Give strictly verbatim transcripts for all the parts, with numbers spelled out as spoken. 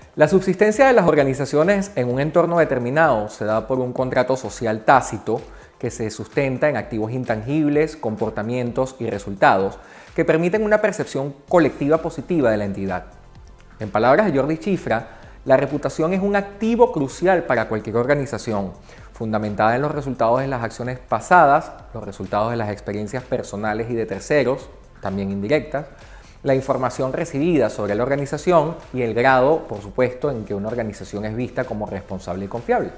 La subsistencia de las organizaciones en un entorno determinado se da por un contrato social tácito que se sustenta en activos intangibles, comportamientos y resultados que permiten una percepción colectiva positiva de la entidad. En palabras de Jordi Chifra, la reputación es un activo crucial para cualquier organización, fundamentada en los resultados de las acciones pasadas, los resultados de las experiencias personales y de terceros, también indirectas, la información recibida sobre la organización y el grado, por supuesto, en que una organización es vista como responsable y confiable.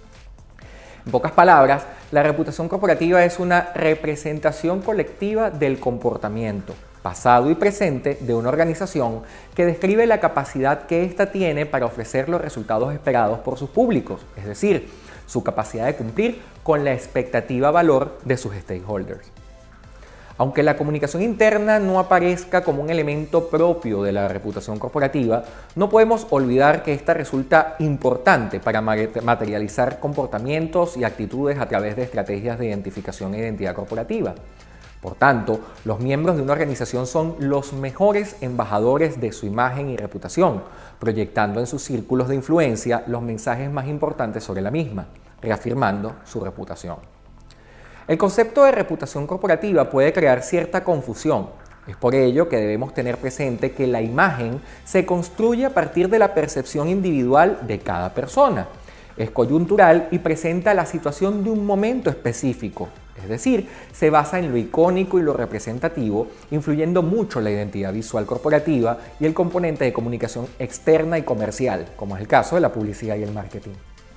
En pocas palabras, la reputación corporativa es una representación colectiva del comportamiento, pasado y presente, de una organización que describe la capacidad que ésta tiene para ofrecer los resultados esperados por sus públicos, es decir, su capacidad de cumplir con la expectativa valor de sus stakeholders. Aunque la comunicación interna no aparezca como un elemento propio de la reputación corporativa, no podemos olvidar que esta resulta importante para materializar comportamientos y actitudes a través de estrategias de identificación e identidad corporativa. Por tanto, los miembros de una organización son los mejores embajadores de su imagen y reputación, proyectando en sus círculos de influencia los mensajes más importantes sobre la misma, reafirmando su reputación. El concepto de reputación corporativa puede crear cierta confusión. Es por ello que debemos tener presente que la imagen se construye a partir de la percepción individual de cada persona. Es coyuntural y presenta la situación de un momento específico, es decir, se basa en lo icónico y lo representativo, influyendo mucho la identidad visual corporativa y el componente de comunicación externa y comercial, como es el caso de la publicidad y el marketing.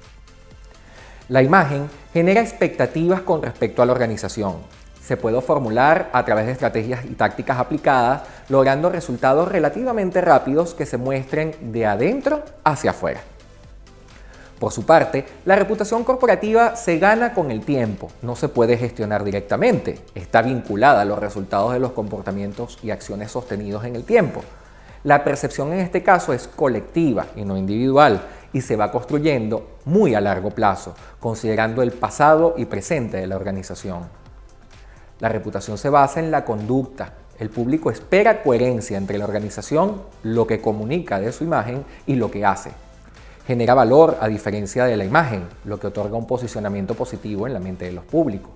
La imagen genera expectativas con respecto a la organización. Se puede formular a través de estrategias y tácticas aplicadas, logrando resultados relativamente rápidos que se muestren de adentro hacia afuera. Por su parte, la reputación corporativa se gana con el tiempo, no se puede gestionar directamente, está vinculada a los resultados de los comportamientos y acciones sostenidos en el tiempo. La percepción en este caso es colectiva y no individual y se va construyendo muy a largo plazo, considerando el pasado y presente de la organización. La reputación se basa en la conducta. El público espera coherencia entre la organización, lo que comunica de su imagen y lo que hace. Genera valor a diferencia de la imagen, lo que otorga un posicionamiento positivo en la mente de los públicos.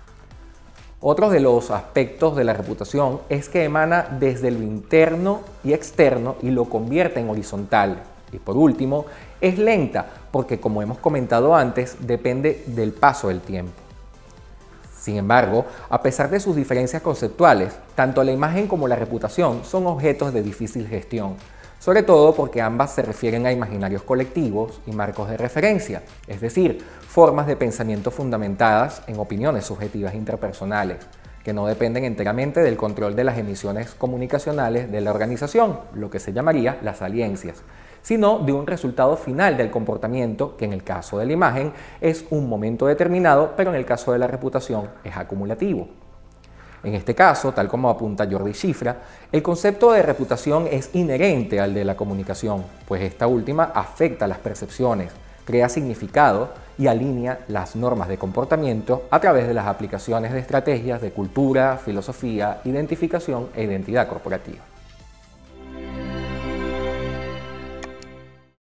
Otro de los aspectos de la reputación es que emana desde lo interno y externo y lo convierte en horizontal. Y por último, es lenta porque, como hemos comentado antes, depende del paso del tiempo. Sin embargo, a pesar de sus diferencias conceptuales, tanto la imagen como la reputación son objetos de difícil gestión, sobre todo porque ambas se refieren a imaginarios colectivos y marcos de referencia, es decir, formas de pensamiento fundamentadas en opiniones subjetivas interpersonales, que no dependen enteramente del control de las emisiones comunicacionales de la organización, lo que se llamaría las saliencias, sino de un resultado final del comportamiento que en el caso de la imagen es un momento determinado, pero en el caso de la reputación es acumulativo. En este caso, tal como apunta Jordi Chifra, el concepto de reputación es inherente al de la comunicación, pues esta última afecta las percepciones, crea significado y alinea las normas de comportamiento a través de las aplicaciones de estrategias de cultura, filosofía, identificación e identidad corporativa.